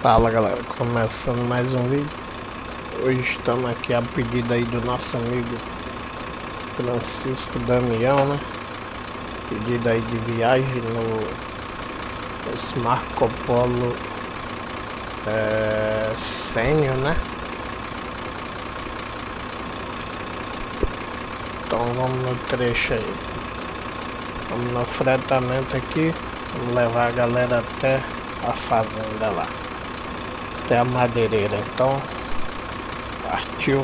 Fala galera, começando mais um vídeo. Hoje estamos aqui a pedido aí do nosso amigo Francisco Damião, né? Pedido aí de viagem no Marco Polo Sênior, né? Então vamos no trecho aí. Vamos no fretamento aqui. Vamos levar a galera até a fazenda lá. Até a madeireira, então partiu.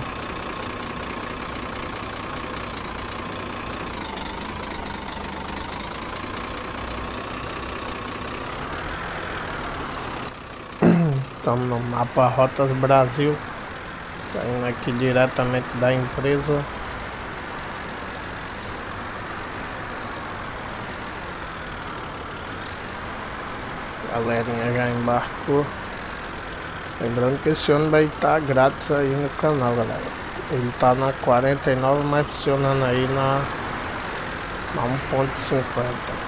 Estamos no mapa Rotas Brasil, saindo aqui diretamente da empresa. A galerinha já embarcou. Lembrando que esse ônibus vai estar grátis aí no canal, galera. Ele tá na 49, mas funcionando aí na 1.50.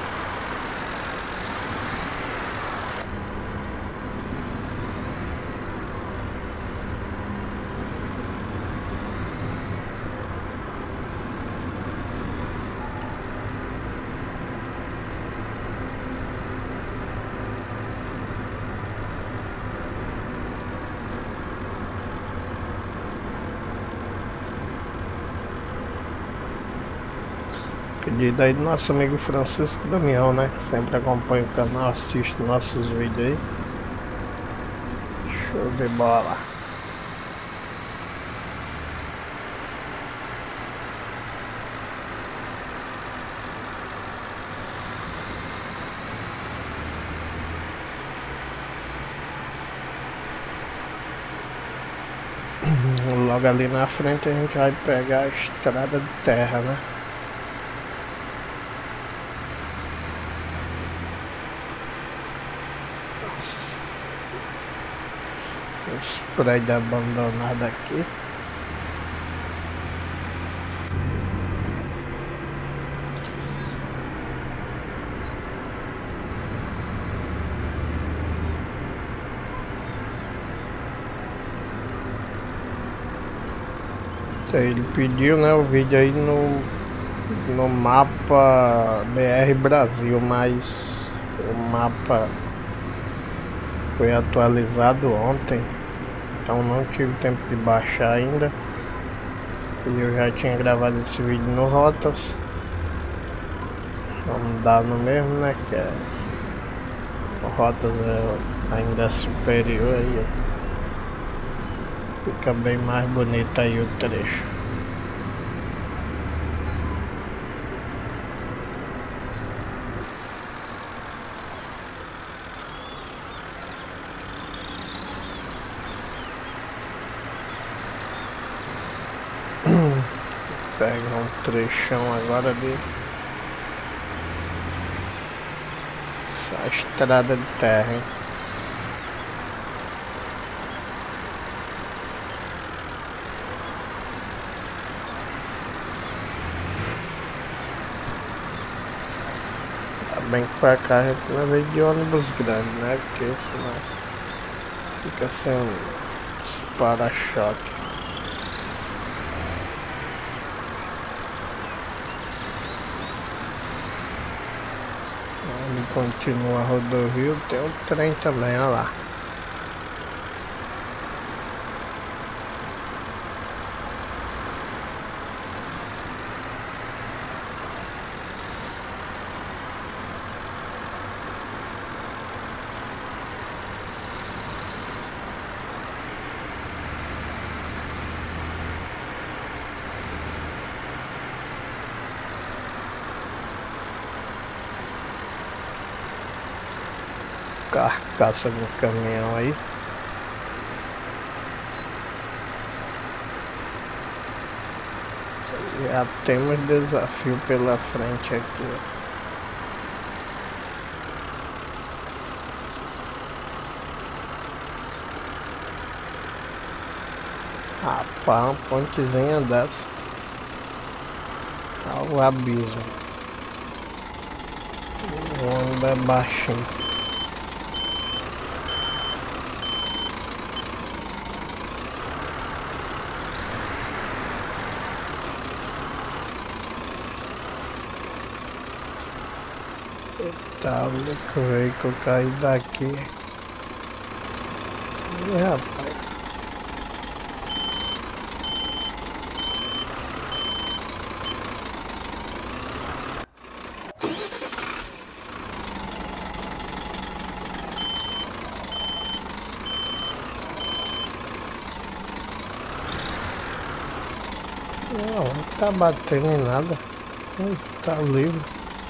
Pedido aí do nosso amigo Francisco Damião, né? Que sempre acompanha o canal, assiste nossos vídeos aí. Show de bola. Logo ali na frente a gente vai pegar a estrada de terra, né? Os prédios abandonados aqui. Ele pediu, né, o vídeo aí no mapa BR Brasil, mas o mapa foi atualizado ontem, então não tive tempo de baixar ainda. E eu já tinha gravado esse vídeo no Rotas. Vamos dar no mesmo, né, que o Rotas ainda é superior aí, ó. Fica bem mais bonito aí o trecho. Pega um trechão agora de só estrada de terra, hein? Bem que pra cá a gente não veio de ônibus grande, né? Porque senão fica sem uns para-choque. Onde continua a rodovia tem um trem também, olha lá. Carcaça do caminhão aí. Já temos desafio pela frente aqui, ó. Rapaz, uma pontezinha dessa. Olha o abismo. O ônibus é baixinho. Tá, que veio que eu caí daqui. Ih, rapaz. Não tá batendo em nada. Tá livre.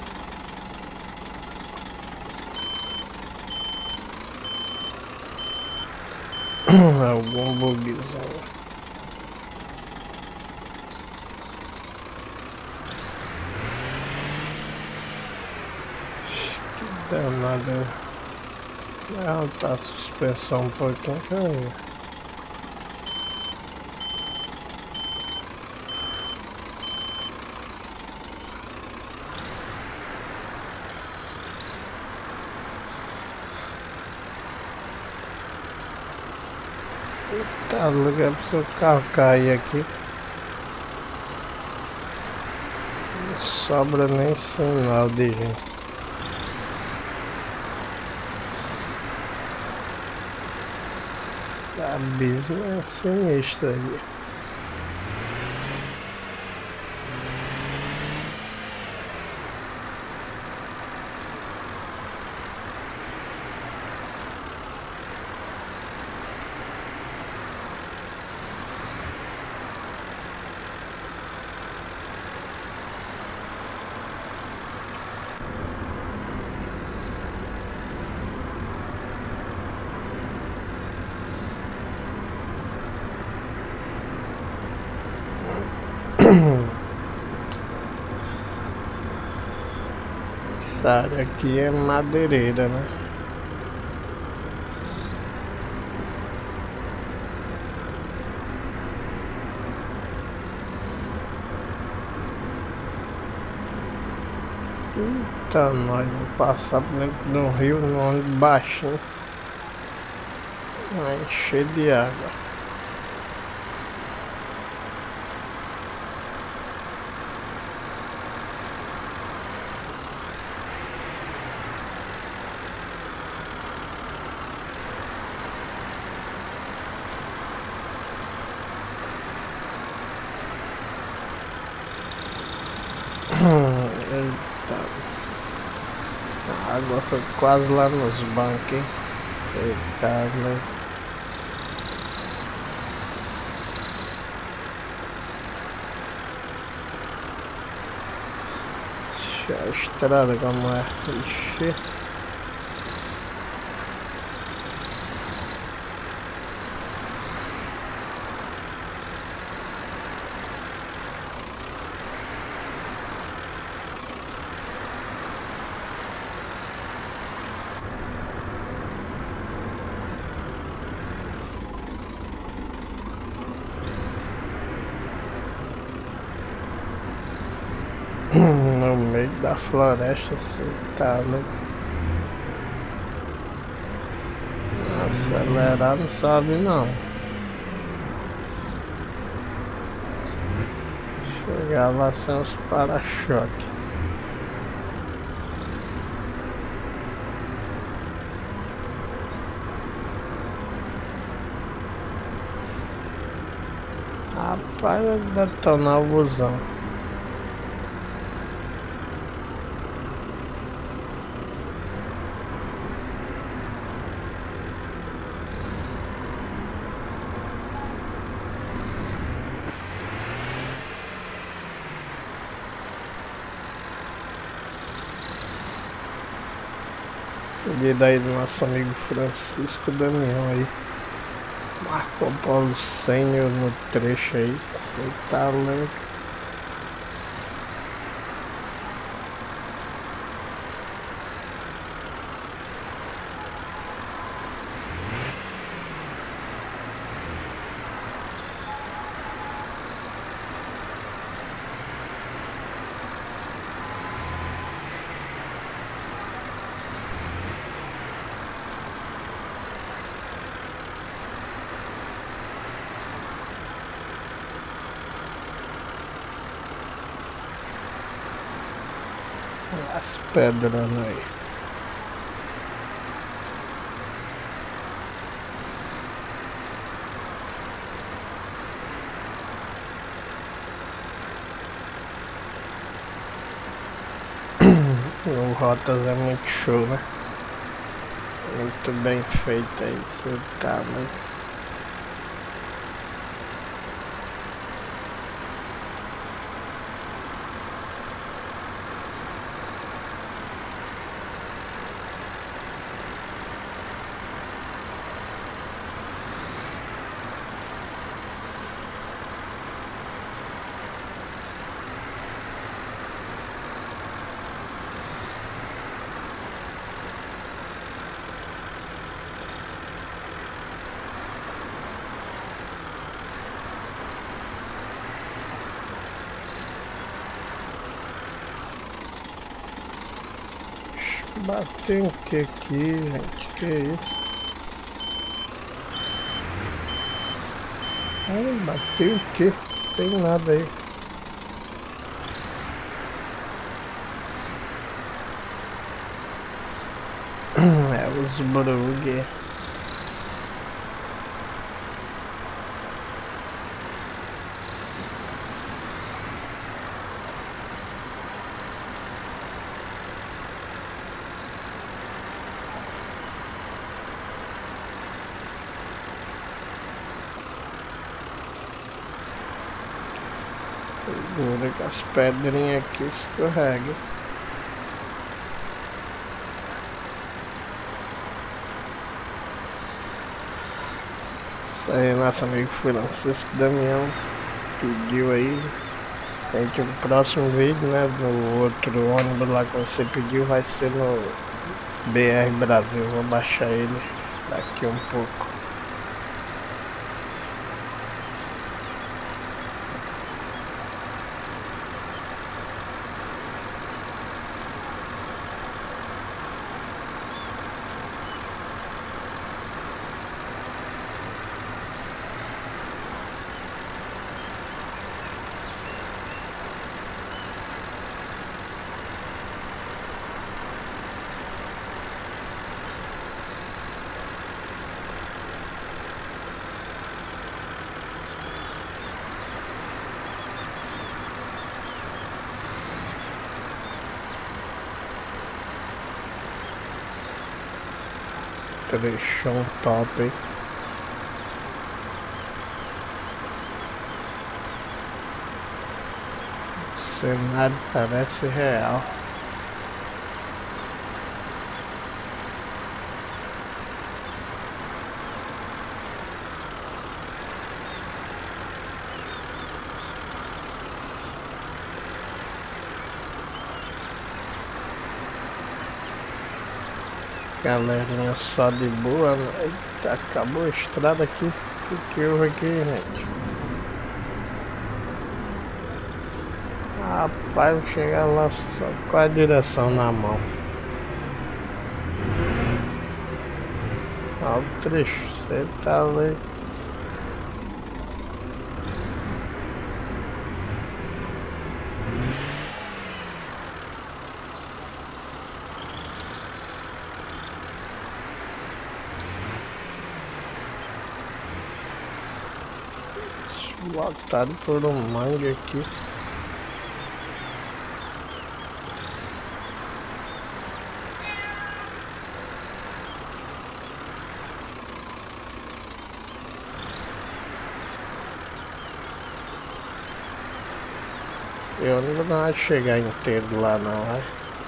Algum bugzinho. Que danado. Não, tá a suspensão um pouquinho. Tá ligado pro seu carro cair aqui. Não sobra nem sinal de gente. Esse abismo é sinistro aí. Essa área aqui é madeireira, né? Eita, nós vamos passar por dentro do rio no ônibus baixinho. Vai encher de água. Eita. A água foi quase lá nos bancos, hein? Eita, né? Deixa a estrada como é. Ixi. No meio da floresta, assim, tá, né? Acelerar não sabe não. Chegar lá sem os para-choque. Rapaz, vai detonar o busão. Pedido aí do nosso amigo Francisco Damião aí. Marco Polo Sênior no trecho aí. Você tá louco. As pedras aí. O Rotas é muito show, né? Muito bem feito aí, você tá, né? Bateu o que aqui, gente? Que isso? Ai, bateu o que? Tem nada aí. É os Brug. Segura que as pedrinhas aqui escorregam. Isso aí, nosso amigo Francisco Damião pediu aí. Gente, o próximo vídeo, né, no outro ônibus lá que você pediu vai ser no BR Brasil. Vou baixar ele daqui um pouco. Trechão top, hein? O cenário parece real. Galerinha só de boa, né? Eita, acabou a estrada aqui. O que houve aqui, gente? Rapaz, vou chegar lá só com a direção na mão. Olha o trecho, você tá ali. Lotado por um mangue aqui. Eu não vou chegar inteiro lá não, vai.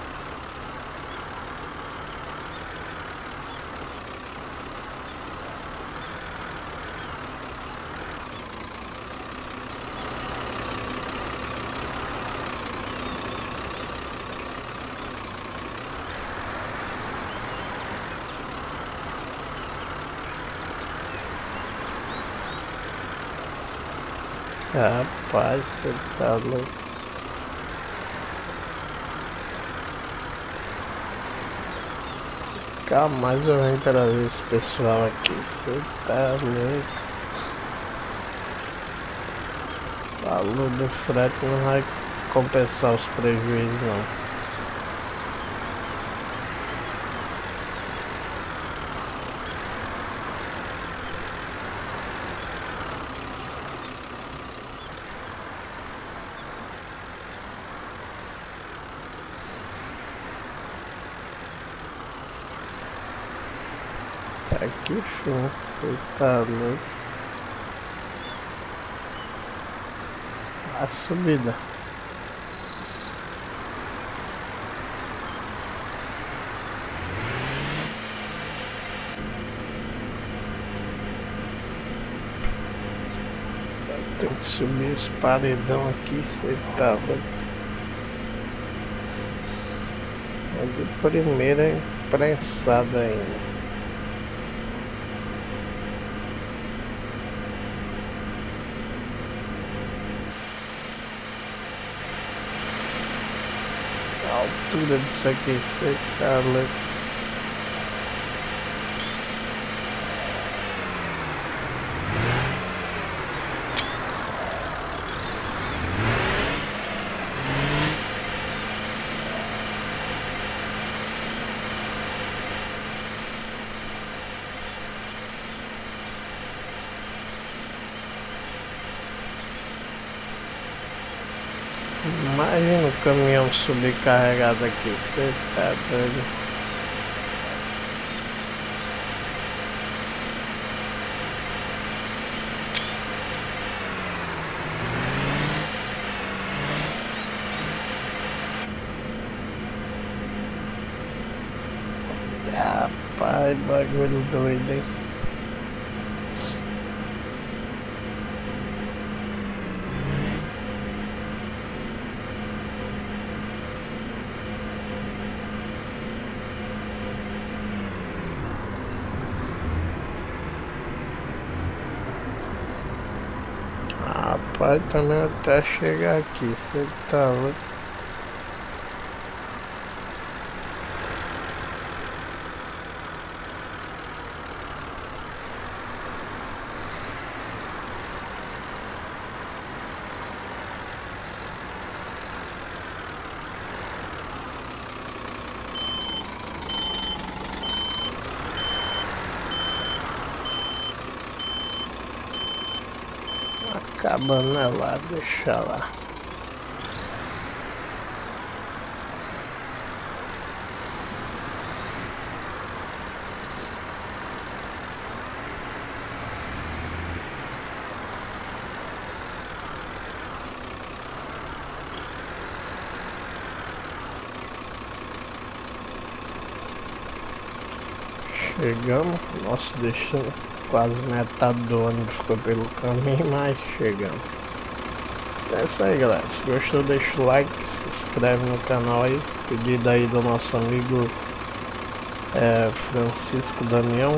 Rapaz, você tá louco. Calma, mais eu vou trazer esse pessoal aqui. Você tá louco. O valor do frete não vai compensar os prejuízos não. Aqui sim, você tá louco. A subida. Tem que subir esse paredão aqui, você tá louco. É de primeira prensada ainda. A altura disso aqui, você tá louco. Imagina o caminhão subir carregado aqui, você tá doido. Rapaz, bagulho doido, hein? Rapaz, também até chegar aqui, você tá louco. Acabando lá, deixa lá. Chegamos, nosso destino, quase metade do ônibus ficou pelo caminho, mas chegamos. É isso aí, galera. Se gostou, deixa o like, se inscreve no canal aí. Pedido aí do nosso amigo Francisco Damião.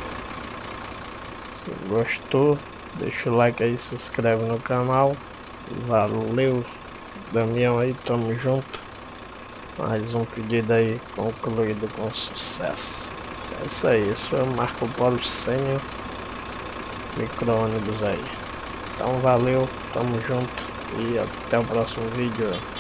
Se gostou, deixa o like aí, se inscreve no canal. Valeu, Damião aí, tamo junto. Mais um pedido aí concluído com sucesso. É isso aí, esse foi o Marco Polo Sênior micro-ônibus aí. Então valeu, tamo junto e até o próximo vídeo.